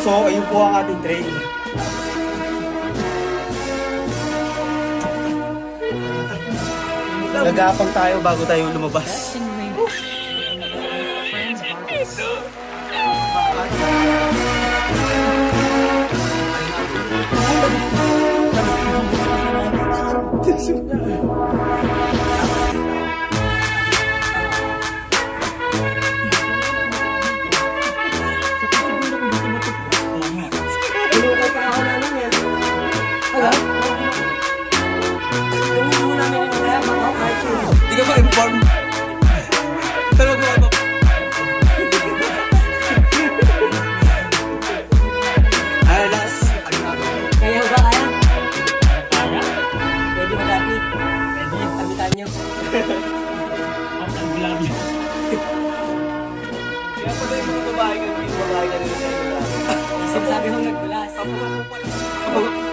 So, ayun po ang ating train. Nag-aapang tayo bago tayo lumabas. Hindi ka ma-inform. Talaga ba? Alas. Kaya ba kaya? Kaya? Pwede madami. Pwede. Tamitan nyo. Ang glove yun. Kaya pala yung mga babae ka nila sa inyo. Sabi kong nagdulas.